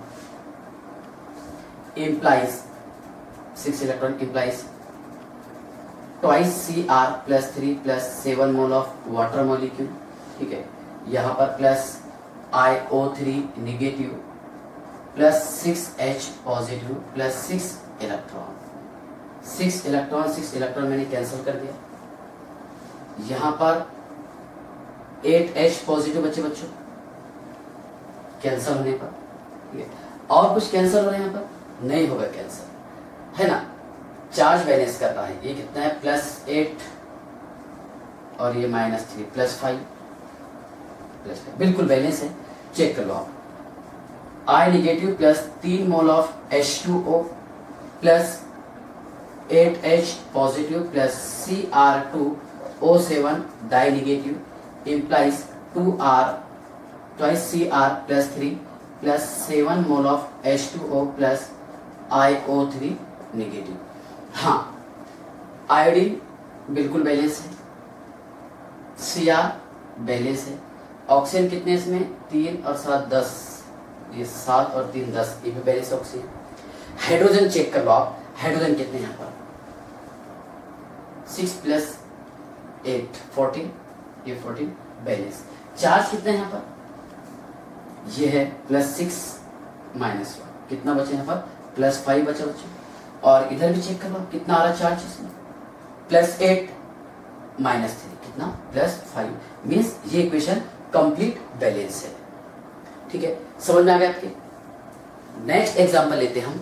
implies six electron implies twice C R plus three plus seven mole of water molecule, ठीक है। यहाँ पर plus I O three negative plus six H positive plus six electron, six electron six electron मैंने cancel कर दिया। यहाँ पर eight H positive बच्चे बच्चों कैंसिल होने पर, ठीक है। और कुछ कैंसिल हो रहा है यहाँ पर नहीं होगा कैंसिल, है ना। चार्ज बैलेंस करना है, ये कितना है प्लस एट और ये minus three plus five plus five, बिल्कुल बैलेंस है। चेक कर लो आप, आई निगेटिव प्लस तीन mole of H two O plus eight H positive plus C R two O seven di negative implies two or twice C R plus three plus seven mole of H two O plus I O three negative. हाँ, iodine बिल्कुल balance है, C R balance है, oxygen कितने इसमें तीन और सात दस, ये सात और तीन दस, ये भी बैलेंस ऑक्सीजन। हाइड्रोजन चेक कर लो आप, हाइड्रोजन कितने यहाँ पर सिक्स प्लस एट फोर्टीन, ये फोर्टीन बैलेंस। चार्ज कितना है यहाँ पर, ये है प्लस सिक्स माइनस वन, कितना बचे यहाँ पर प्लस फाइव बचा बच्चों। और इधर भी चेक कर लो कितना आ रहा चार्ज इसमें, प्लस एट माइनस थ्री कितना प्लस फाइव, मीन्स ये इक्वेशन कंप्लीट बैलेंस है, ठीक है। समझ में आ गया आपके। नेक्स्ट एग्जांपल लेते हैं हम,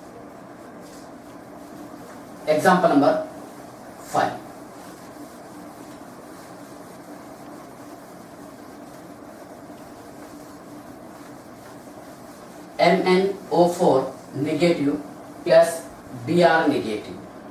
example number five. M N O four negative plus B R negative,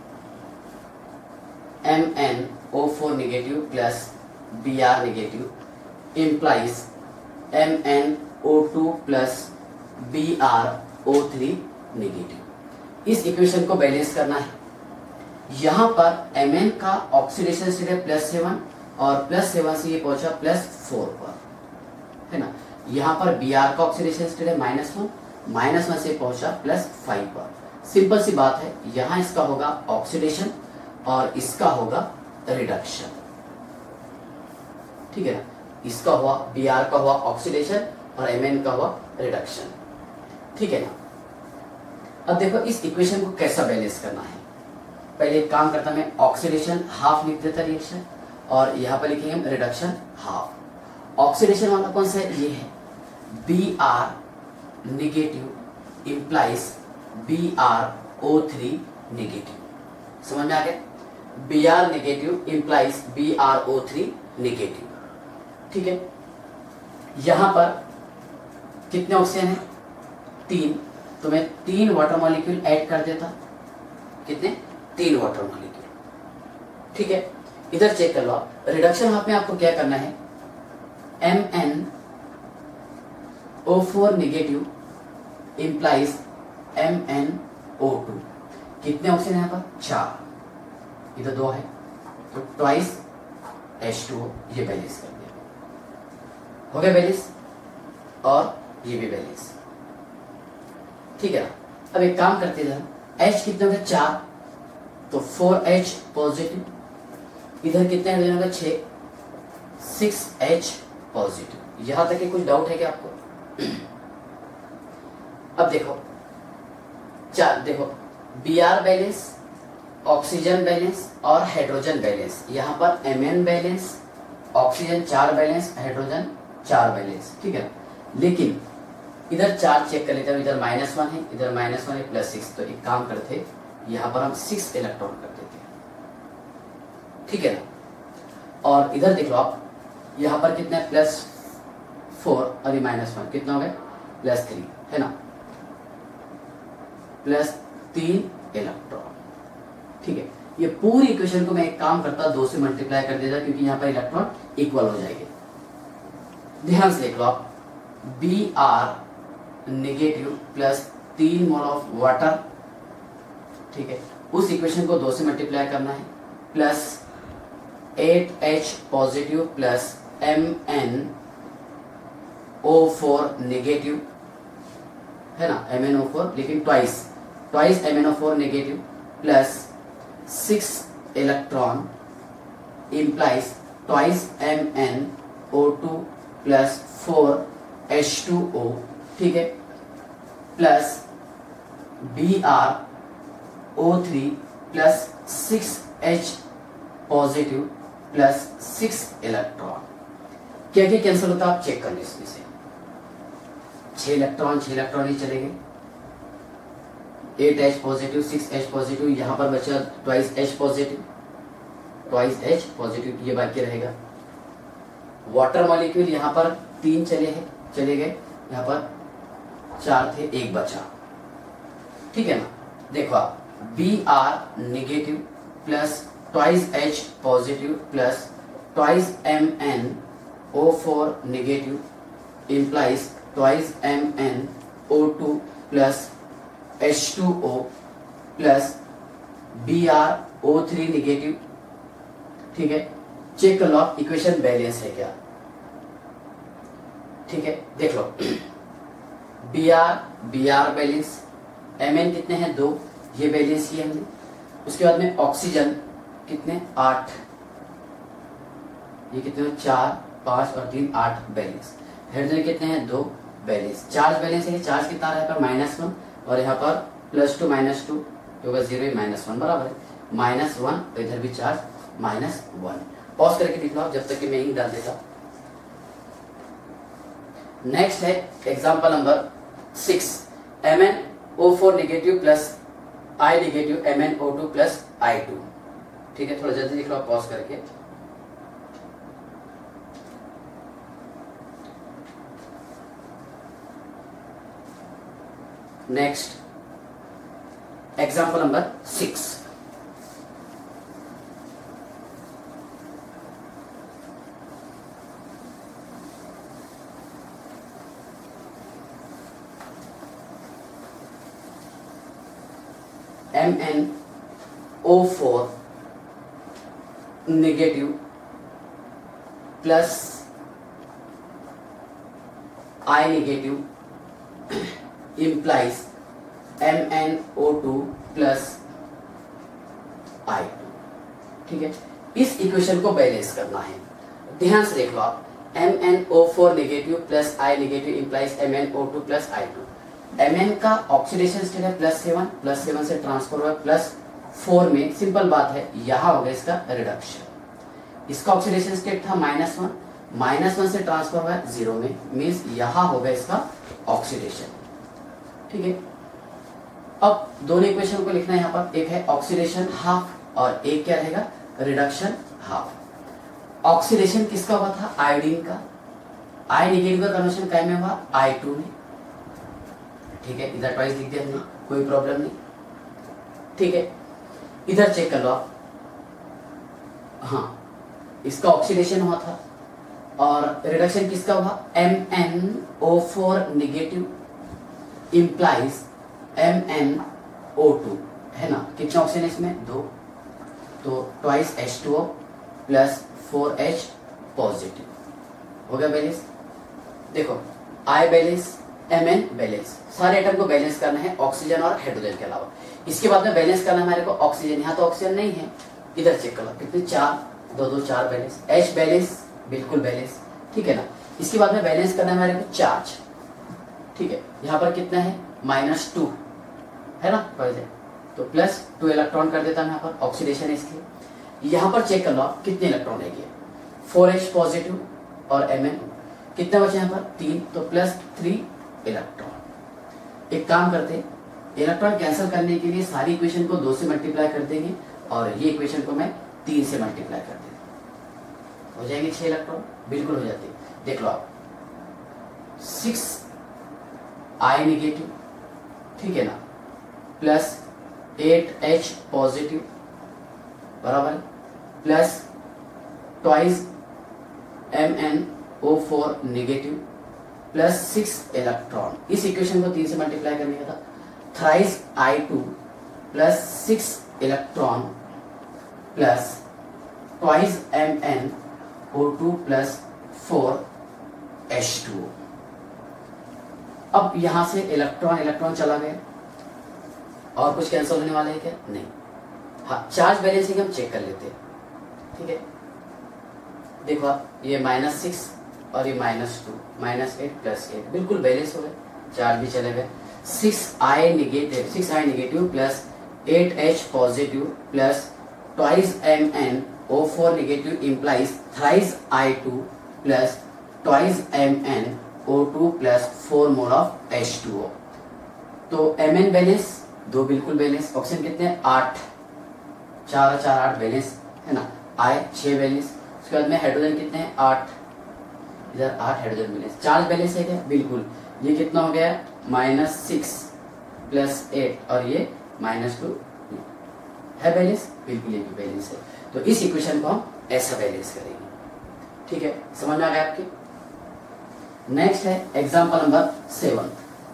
M N O four negative plus B R negative implies M N O two plus B R O three negative. इस equation को balance करना है। यहां पर Mn का oxidation state है plus seven और plus seven से ये पहुंचा प्लस फोर पर, है ना। यहां पर Br का ऑक्सीडेशन स्टेट है माइनस वन, माइनस वन से पहुंचा प्लस फाइव पर। सिंपल सी बात है, यहां इसका होगा ऑक्सीडेशन और इसका होगा रिडक्शन, ठीक है ना। इसका हुआ Br का हुआ ऑक्सीडेशन और Mn का हुआ रिडक्शन, ठीक है ना। अब देखो इस इक्वेशन को कैसा बैलेंस करना है। पहले एक काम करता मैं, ऑक्सीडेशन हाफ लिख देता रिएक्शन और यहाँ पर लिखेंगे हम रिडक्शन हाफ। ऑक्सीडेशन वाला कौन सा है, ये है B R negative implies B R O three negative. समझ में आ गया, B R negative implies B R O three negative, ठीक है। यहां पर कितने ऑक्सीजन है तीन, तो मैं तीन वाटर मॉलिक्यूल ऐड कर देता, कितने तीन वाटर मॉलिक्यूल, ठीक है। इधर चेक कर लो आप, रिडक्शन हाफ में आपको क्या करना है, M N O four negative implies M N O two, कितने ऑक्सीजन यहाँ पर चार, इधर दो है तो ट्वाइस एच टू ओ, ये बैलेंस कर दिया, हो गया बैलेंस, और ये भी बैलेंस, ठीक है ना। अब एक काम करते हैं, H कितने होगा चार, तो फोर एच पॉजिटिव, इधर कितने होगा छह, सिक्स एच पॉजिटिव। यहां तक कि कुछ डाउट है क्या आपको? अब देखो चार, देखो Br बैलेंस, ऑक्सीजन बैलेंस और हाइड्रोजन बैलेंस। यहां पर Mn बैलेंस, ऑक्सीजन चार बैलेंस, हाइड्रोजन चार बैलेंस, ठीक है। लेकिन इधर चार चेक कर लेते हैं, इधर माइनस वन है, इधर माइनस वन है, प्लस सिक्स, तो एक काम करते यहां पर हम सिक्स इलेक्ट्रॉन कर देते हैं, ठीक है ना। और इधर देख लो आप, यहां पर कितना है प्लस फोर और ये माइनस वन, कितना हो गया प्लस थ्री, है ना, प्लस तीन इलेक्ट्रॉन, ठीक है। ये पूरी इक्वेशन को मैं एक काम करता दो से मल्टीप्लाई कर देता, क्योंकि यहां पर इलेक्ट्रॉन इक्वल हो जाएंगे। ध्यान से देख लो आप, बी आर नेगेटिव प्लस तीन मोल ऑफ वाटर, ठीक है, उस इक्वेशन को दो से मल्टीप्लाई करना है, plus eight H positive plus M N O four negative, है ना, एम एन ओ फोर, लेकिन twice twice M N O four negative plus six electron implies twice M N O two plus four H two O, ठीक है, plus B R O three plus six H positive plus six electron. क्या क्या cancel होता है आप check कर लो इसमें से। छह इलेक्ट्रॉन छह इलेक्ट्रॉन ही चलेंगे, eight H positive six H positive, यहाँ पर बचा twice H positive, twice H positive ये बाकी रहेगा। वाटर मॉलिक्यूल यहाँ पर तीन चले हैं चले गए, यहाँ पर चार थे एक बचा, ठीक है ना। देखो आप B R negative plus twice H positive plus twice M N O four negative implies twice M N O two plus H two O plus B R O three negative, ठीक है। चेक कर लो आप equation balance है क्या, ठीक है। देख लो B R B R balance, M N कितने हैं दो, ये बैलेंस किया हमने। उसके बाद में ऑक्सीजन कितने आठ, ये कितने चार पांच और तीन आठ बैलेंस। हाइड्रोजन कितने हैं दो बैलेंस। चार्ज बैलेंस है, चार्ज कितना है पर माइनस वन और यहाँ पर प्लस टू माइनस टू होगा जीरो माइनस वन बराबर है माइनस वन, तो इधर भी चार्ज माइनस वन। पॉज करके लिख लो आप जब तक कि मैं यही डाल देता। नेक्स्ट है example number six, M N O four negative plus I negative M N O two plus I two, ठीक है। थोड़ा जल्दी लिख लो पॉज करके। Next example number six, M N O four negative plus I negative implies M N O two plus I two, ठीक है। इस इक्वेशन को बैलेंस करना है, ध्यान से देख लो आप। M N O four negative plus I negative implies M N O two plus I two. M N का ऑक्सीडेशन स्टेट है प्लस सेवन, प्लस सेवन से ट्रांसफर हुआ प्लस फोर में, सिंपल बात है यहां होगा इसका रिडक्शन। इसका ऑक्सीडेशन स्टेट था माइनस वन, माइनस वन से ट्रांसफर हुआ जीरो में, मीन्स यहां होगा इसका ऑक्सीडेशन, ठीक है। अब दोनों इक्वेशन को लिखना है यहाँ पर, एक है ऑक्सीडेशन हाफ और एक क्या रहेगा रिडक्शन हाफ। ऑक्सीडेशन किसका हुआ था आयोडीन का, आई नेगेटिव का कन्वर्शन काय में हुआ आई टू में, ठीक है। इधर ट्वाइस लिख दिया हमने, कोई प्रॉब्लम नहीं, ठीक है। इधर चेक कर लो आप, हाँ इसका ऑक्सीडेशन हुआ था और रिडक्शन किसका हुआ M N O four negative implies M N O two, है ना। कितना ऑक्सीजन इसमें दो, तो twice H two O plus four H positive हो गया बैलेंस। देखो I balance M N balance, सारे एटम को बैलेंस करना है ऑक्सीजन और हाइड्रोजन के अलावा। इसके बाद में बैलेंस करना है हमारे को ऑक्सीजन, यहाँ तो ऑक्सीजन नहीं है, इधर चेक करो कितने चार, दो दो चार बैलेंस, एच बैलेंस बिल्कुल बैलेंस, ठीक है ना। इसके बाद में बैलेंस करना है हमारे को चार्ज, ठीक है। यहाँ पर कितना है माइनस टू है ना, तो प्लस टू इलेक्ट्रॉन कर देता हूं यहाँ पर, ऑक्सीडेशन है इसकी। यहाँ पर चेक कर लो आप कितने इलेक्ट्रॉन है, फोर एच पॉजिटिव और एम एन कितने बचे यहाँ पर तीन, तो प्लस थ्री इलेक्ट्रॉन। एक काम करते इलेक्ट्रॉन कैंसिल करने के लिए सारी इक्वेशन को दो से मल्टीप्लाई कर देंगे और ये इक्वेशन को मैं तीन से मल्टीप्लाई कर देंगे, हो जाएंगे छह इलेक्ट्रॉन, बिल्कुल हो जाते। देख लो आप सिक्स आई नेगेटिव, ठीक है ना, प्लस एट एच पॉजिटिव बराबर plus twice M N O four negative plus six electron. इस इक्वेशन को तीन से मल्टीप्लाई करने का था, thrice I two plus six electron plus twice M N O two plus four H two. अब यहां से इलेक्ट्रॉन इलेक्ट्रॉन चला गया, और कुछ कैंसिल होने वाला है क्या नहीं। हाँ चार्ज बैलेंसिंग हम चेक कर लेते हैं, ठीक है। देखो आप ये माइनस सिक्स और ये minus two, minus eight plus eight, बिल्कुल बैलेंस हो गए, चार्ज भी चले गए। Six I negative six I negative plus eight H positive plus twice M N O four negative implies thrice I two plus twice M N O two plus four mole of H two O. तो M N balance, दो बिल्कुल balance, oxygen कितने हैं आठ, चार चार आठ balance है ना, आई छह बैलेंस। उसके बाद में हाइड्रोजन कितने हैं आठ, इधर आठ हाइड्रोजन बैलेंस। चार्ज बैलेंस है क्या, बिल्कुल। ये कितना हो गया माइनस सिक्स प्लस एट और ये माइनस टू है बैलेंस, बिल्कुल ये भी बैलेंस है। तो इस इक्वेशन को हम ऐसा बैलेंस करेंगे। ठीक है, समझ में आ गया आपके। नेक्स्ट है example number seven.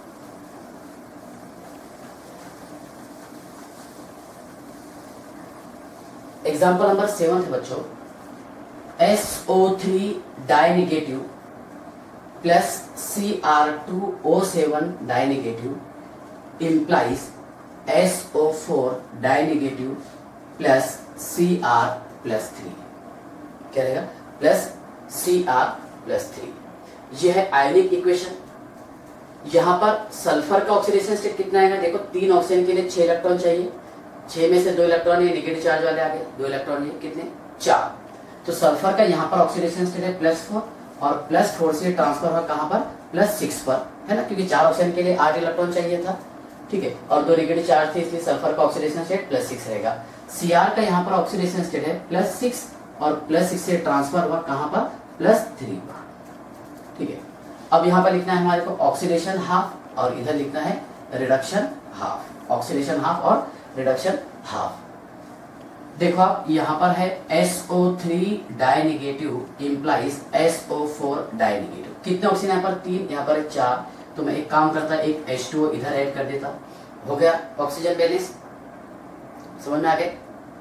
Example number seven है बच्चों, S O three di negative plus C R two O seven di negative implies S O four di negative plus C R plus three. क्या रहेगा, plus C R plus three. यह है आयनिक equation. यहां पर sulphur का oxidation state कितना आएगा, देखो तीन ऑक्सीजन के लिए छह इलेक्ट्रॉन चाहिए, छह में से दो इलेक्ट्रॉन ये नेगेटिव चार्ज वाले आ गए, दो इलेक्ट्रॉन ये कितने चार। तो सल्फर का यहाँ पर ऑक्सीडेशन स्टेट है प्लस फोर और प्लस फोर से ट्रांसफर हुआ कहाँ पर, प्लस सिक्स पर, है ना, क्योंकि चार ऑक्सीजन के लिए आठ इलेक्ट्रॉन चाहिए था। ठीक है, और दो नेगेटिव चार्ज थे इसलिए सल्फर का ऑक्सीडेशन स्टेट प्लस सिक्स रहेगा। सीआर का यहाँ पर ऑक्सीडेशन स्टेट है प्लस सिक्स और प्लस सिक्स से ट्रांसफर हुआ कहाँ पर, प्लस थ्री पर। ठीक है, अब यहाँ पर लिखना है हमारे को ऑक्सीडेशन हाफ और इधर लिखना है रिडक्शन हाफ, ऑक्सीडेशन हाफ और रिडक्शन हाफ। देखो आप यहाँ पर है S O three di negative implies S O four di negative. कितने ऑक्सीजन यहाँ पर, तीन, यहाँ पर चार। तो मैं एक काम करता एक एच टू ओ इधर ऐड कर देता, हो गया ऑक्सीजन बैलेंस। समझ में आ गए,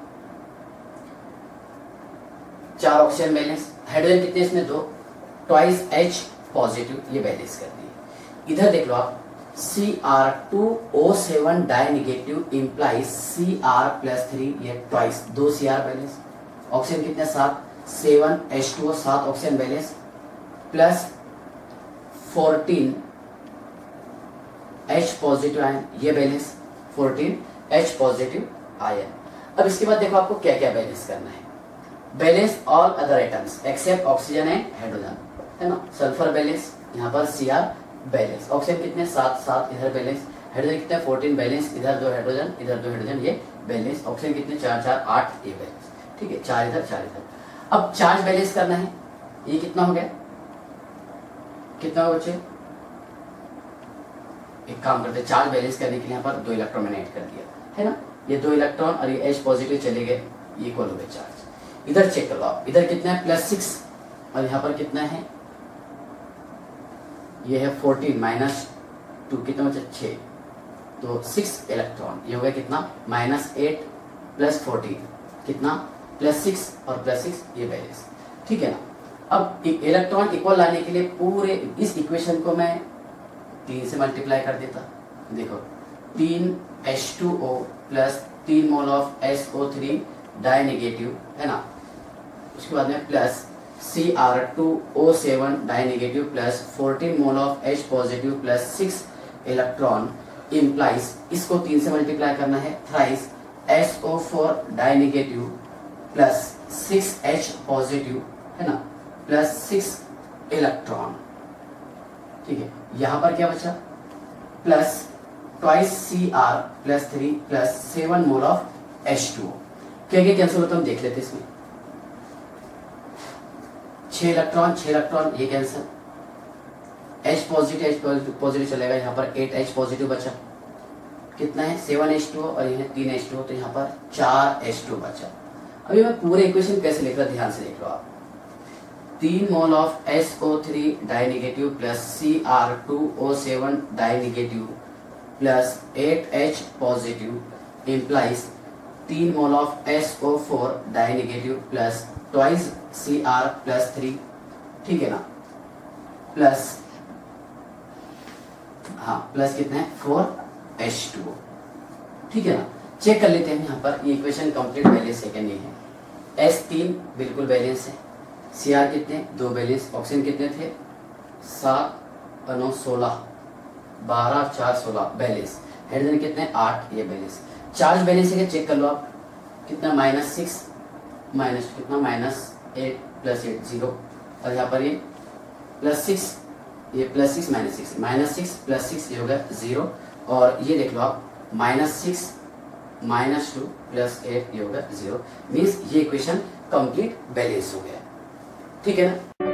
चार ऑक्सीजन बैलेंस। हाइड्रोजन कितने इसमें, दो, ट्वाइस एच पॉजिटिव, ये बैलेंस कर दिए। इधर देख लो आप C R two O seven di negative implies C R plus three, ये ट्वाइस, दो सी आर बैलेंस। ऑक्सीजन कितने, सात, सेवन एच टू ओ, सात oxygen balance plus fourteen H positive ion, ये balance, fourteen H positive ion. अब इसके बाद देखो आपको क्या क्या बैलेंस करना है। Balance all other items except oxygen and hydrogen, है ना। सल्फर बैलेंस, यहाँ पर सी आर बैलेंस। ऑक्सीजन कितने, सात, सात इधर बैलेंस। हाइड्रोजन कितने, फोर्टीन बैलेंस, इधर दो हाइड्रोजन, इधर दो हाइड्रोजन, ये बैलेंस। ऑक्सीजन कितने, चार, चार, आठ, ये बैलेंस। ठीक है, चार इधर, चार इधर। अब चार्ज बैलेंस करना है। ये कितना हो गया, कितना हो बच्चे, एक काम करते, चार्ज बैलेंस करने के लिए यहाँ पर दो इलेक्ट्रॉन मैंने ऐड कर दिया, है ना। ये दो इलेक्ट्रॉन और ये एच पॉजिटिव चले गए, ये इक्वल हो गए चार्ज। इधर चेक कर लो आप, इधर कितना है, प्लस सिक्स और यहाँ पर कितना है, ये है फोर्टीन माइनस टू, कितना बचा, छः, तो सिक्स इलेक्ट्रॉन। ये हो गया कितना, माइनस एट प्लस फोर्टीन, कितना, प्लस सिक्स और प्लस सिक्स, ये बैलेंस। ठीक है ना। अब इलेक्ट्रॉन इक्वल लाने के लिए पूरे इस इक्वेशन को मैं तीन से मल्टीप्लाई कर देता। देखो, तीन एच टू ओ प्लस तीन mole of S O three di negative, है ना। उसके बाद में plus C R two O seven di negative plus fourteen mole of H positive plus six electron implies, इसको तीन से मल्टीप्लाई करना है, thrice S O four di negative plus six H positive, है ना, प्लस सिक्स इलेक्ट्रॉन। ठीक है, यहां पर क्या बचा, plus twice C R plus three plus seven mole of H two O. क्या क्या कैंसिल होता है हम देख लेते इसमें। छह इलेक्ट्रॉन, छह इलेक्ट्रॉन, ये cancel. H positive, H positive चलेगा, यहाँ पर एट एच पॉजिटिव बचा। कितना है, सेवन एच टू और ये तीन एच टू, तो यहाँ पर चार एच टू बचा। अभी मैं पूरे इक्वेशन कैसे लिख रहा, ध्यान से देख लो आप। तीन mole of S O three di negative plus C R two O seven di negative plus eight H positive implies तीन mole of S O four di negative plus twice C R plus three, ठीक है ना, plus हाँ plus कितने हैं, four H two O, ठीक है ना। चेक कर लेते हैं यहाँ पर ये इक्वेशन कंप्लीट बैलेंस है क्या नहीं है। एस तीन बिल्कुल बैलेंस है, सी आर कितने, दो बैलेंस, ऑक्सीजन कितने थे, सात और नौ सोलह, बारह चार सोलह बैलेंस, हाइड्रोजन कितने, आठ, ये बैलेंस। चार्ज बैलेंस है चेक कर लो आप, कितना माइनस सिक्स माइनस कितना minus eight plus eight zero, और यहाँ पर ये प्लस सिक्स, ये plus six minus six, minus six plus six ये होगा जीरो, और ये देख लो आप minus six minus two plus eight ये होगा जीरो। मीन्स ये इक्वेशन कंप्लीट बैलेंस हो गया। ठीक है ना।